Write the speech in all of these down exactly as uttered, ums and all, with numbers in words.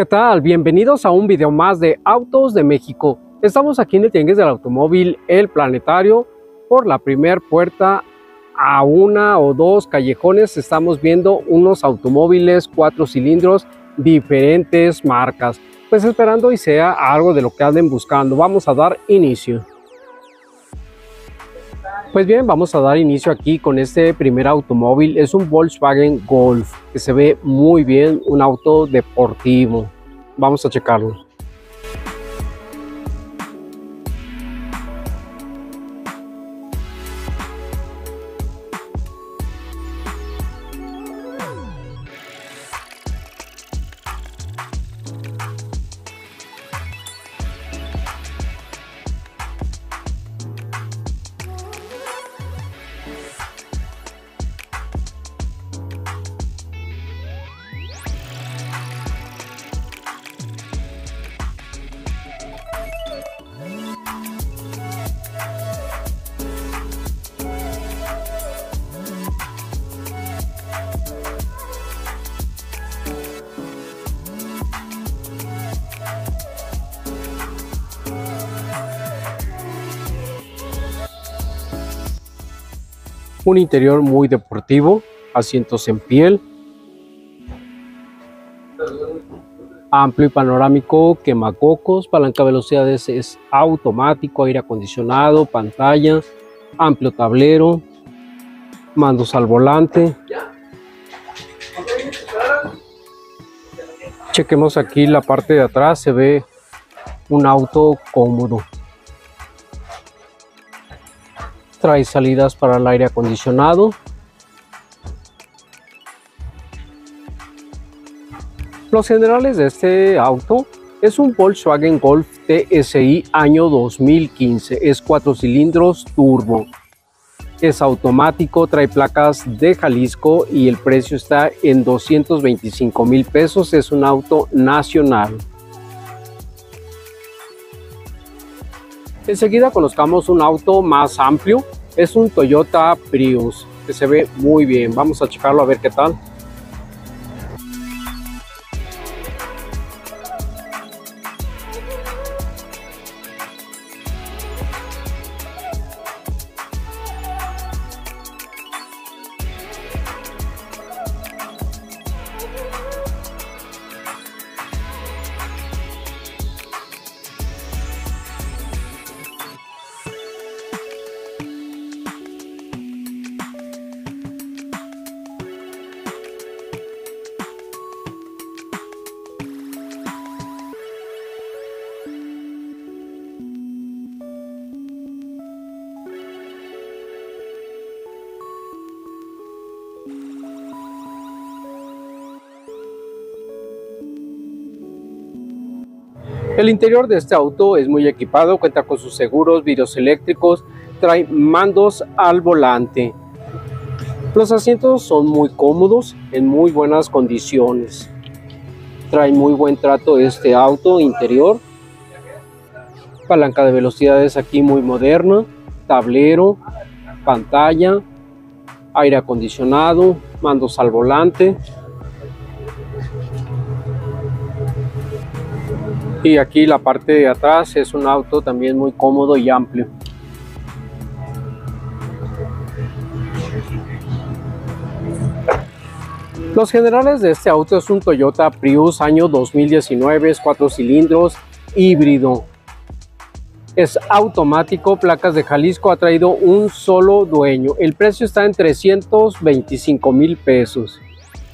¿Qué tal? Bienvenidos a un video más de Autos de México. Estamos aquí en el Tianguis del Automóvil El Planetario. Por la primera puerta, a una o dos callejones, estamos viendo unos automóviles cuatro cilindros, diferentes marcas. Pues esperando y sea algo de lo que anden buscando. Vamos a dar inicio. Pues bien, vamos a dar inicio aquí con este primer automóvil. Es un Volkswagen Golf que se ve muy bien, un auto deportivo. Vamos a checarlo. Un interior muy deportivo, asientos en piel, amplio y panorámico, quemacocos, palanca de velocidades es automático, aire acondicionado, pantalla, amplio tablero, mandos al volante. Chequemos aquí la parte de atrás, se ve un auto cómodo. Trae salidas para el aire acondicionado. Los generales de este auto es un Volkswagen Golf T S I año dos mil quince. Es cuatro cilindros turbo. Es automático, trae placas de Jalisco y el precio está en doscientos veinticinco mil pesos. Es un auto nacional. Enseguida conozcamos un auto más amplio. Es un Toyota Prius que se ve muy bien. Vamos a checarlo a ver qué tal. El interior de este auto es muy equipado, cuenta con sus seguros, vidrios eléctricos, trae mandos al volante. Los asientos son muy cómodos, en muy buenas condiciones. Trae muy buen trato este auto interior. Palanca de velocidades aquí muy moderna, tablero, pantalla, aire acondicionado, mandos al volante. Y aquí la parte de atrás es un auto también muy cómodo y amplio. Los generales de este auto es un Toyota Prius año dos mil diecinueve, es cuatro cilindros, híbrido. Es automático, placas de Jalisco, ha traído un solo dueño. El precio está en trescientos veinticinco mil pesos.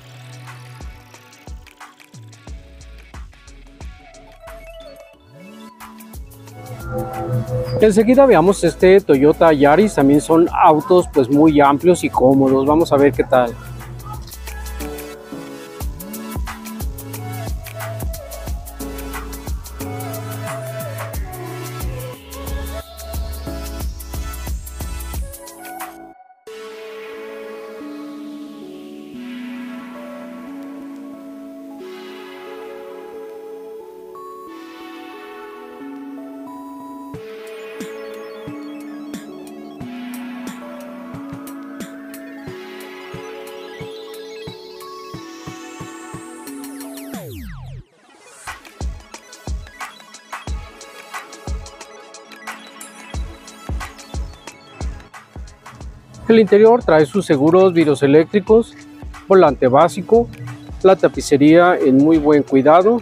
Enseguida veamos este Toyota Yaris. También son autos pues muy amplios y cómodos. Vamos a ver qué tal. El interior trae sus seguros vidrios eléctricos, volante básico, la tapicería en muy buen cuidado,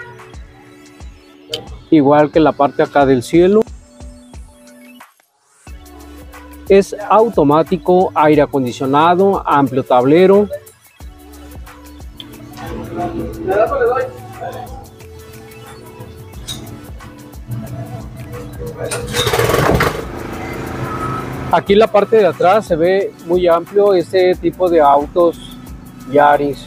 igual que la parte acá del cielo. Es automático, aire acondicionado, amplio tablero. Aquí en la parte de atrás se ve muy amplio este tipo de autos Yaris.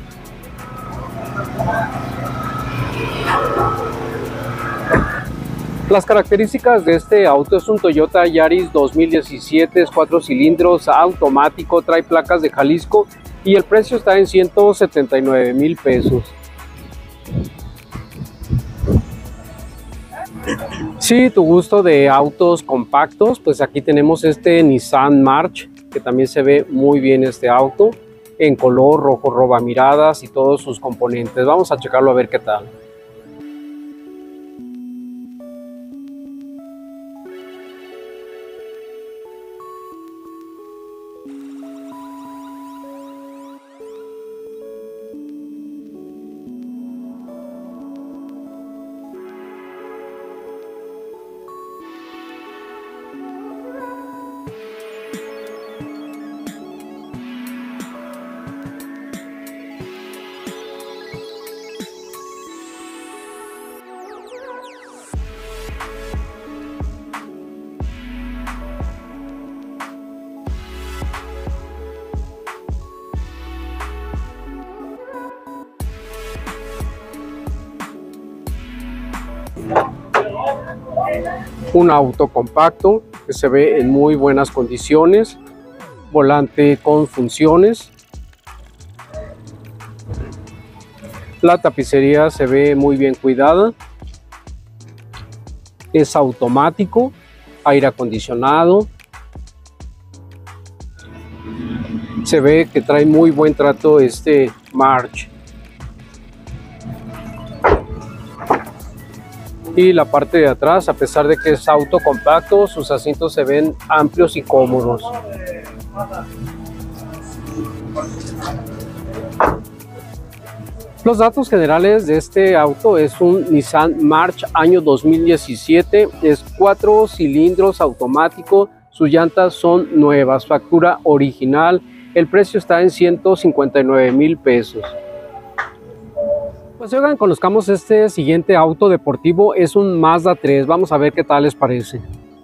Las características de este auto: es un Toyota Yaris dos mil diecisiete, es cuatro cilindros, automático, trae placas de Jalisco y el precio está en ciento setenta y nueve mil pesos. Si tu gusto de autos compactos, pues aquí tenemos este Nissan March, que también se ve muy bien este auto, en color rojo roba miradas y todos sus componentes. Vamos a checarlo a ver qué tal. Un auto compacto que se ve en muy buenas condiciones, volante con funciones, la tapicería se ve muy bien cuidada, es automático, aire acondicionado, se ve que trae muy buen trato este March. Y la parte de atrás, a pesar de que es auto compacto, sus asientos se ven amplios y cómodos. Los datos generales de este auto: es un Nissan March año dos mil diecisiete, es cuatro cilindros, automático, sus llantas son nuevas, factura original, el precio está en ciento cincuenta y nueve mil pesos. Pues oigan, conozcamos este siguiente auto deportivo, es un Mazda tres, vamos a ver qué tal les parece.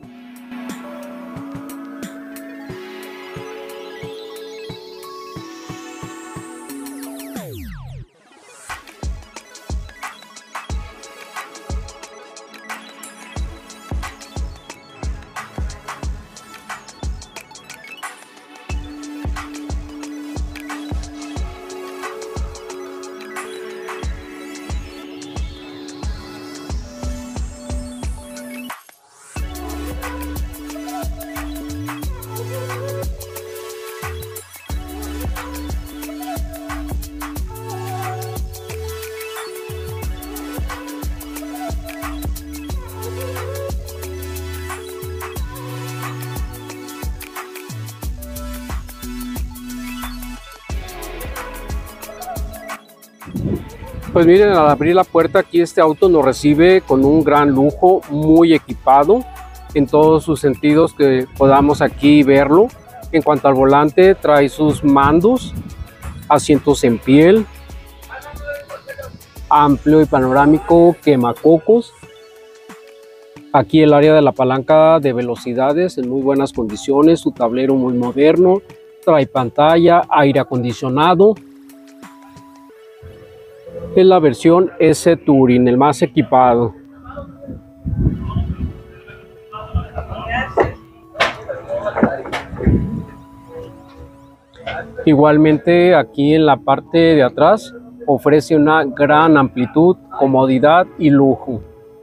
Pues miren, al abrir la puerta aquí este auto nos recibe con un gran lujo, muy equipado en todos sus sentidos que podamos aquí verlo. En cuanto al volante, trae sus mandos, asientos en piel, amplio y panorámico quemacocos. Aquí el área de la palanca de velocidades en muy buenas condiciones, su tablero muy moderno, trae pantalla, aire acondicionado. Es la versión S Touring, el más equipado. Igualmente aquí en la parte de atrás ofrece una gran amplitud, comodidad y lujo.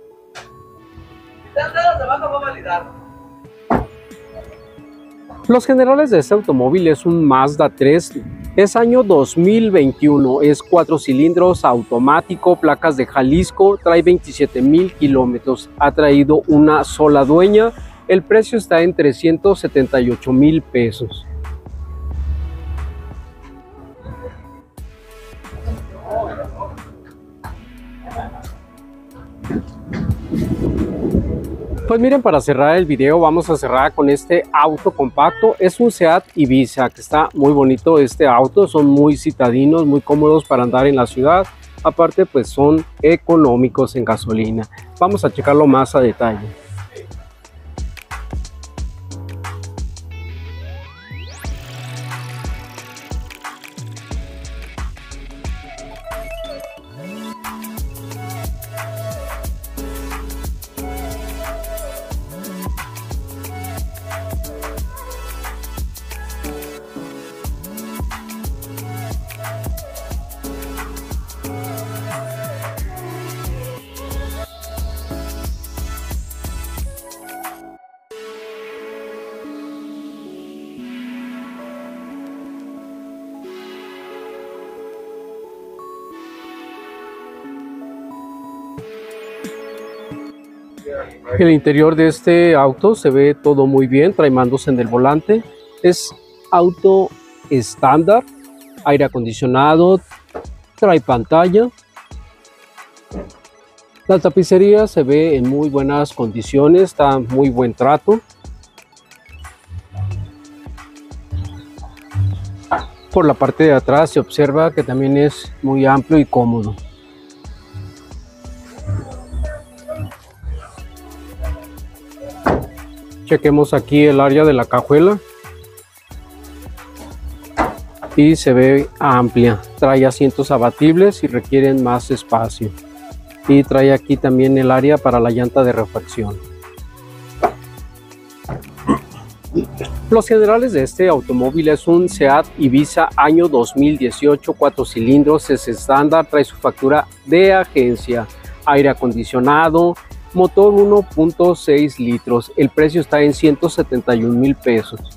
Los generales de este automóvil: es un Mazda tres, es año dos mil veintiuno, es cuatro cilindros, automático, placas de Jalisco, trae veintisiete mil kilómetros, ha traído una sola dueña El precio está en trescientos setenta y ocho mil pesos. Pues miren, para cerrar el video vamos a cerrar con este auto compacto. Es un Seat Ibiza que está muy bonito. Este auto son muy citadinos, muy cómodos para andar en la ciudad. Aparte pues son económicos en gasolina. Vamos a checarlo más a detalle. El interior de este auto se ve todo muy bien, trae mandos en el volante, es auto estándar, aire acondicionado, trae pantalla. La tapicería se ve en muy buenas condiciones, está en muy buen trato. Por la parte de atrás se observa que también es muy amplio y cómodo. Chequemos aquí el área de la cajuela y se ve amplia. Trae asientos abatibles y requieren más espacio. Y trae aquí también el área para la llanta de refacción. Los generales de este automóvil es un Seat Ibiza año dos mil dieciocho, cuatro cilindros, es estándar, trae su factura de agencia, aire acondicionado, motor uno punto seis litros. El precio está en ciento setenta y un mil pesos.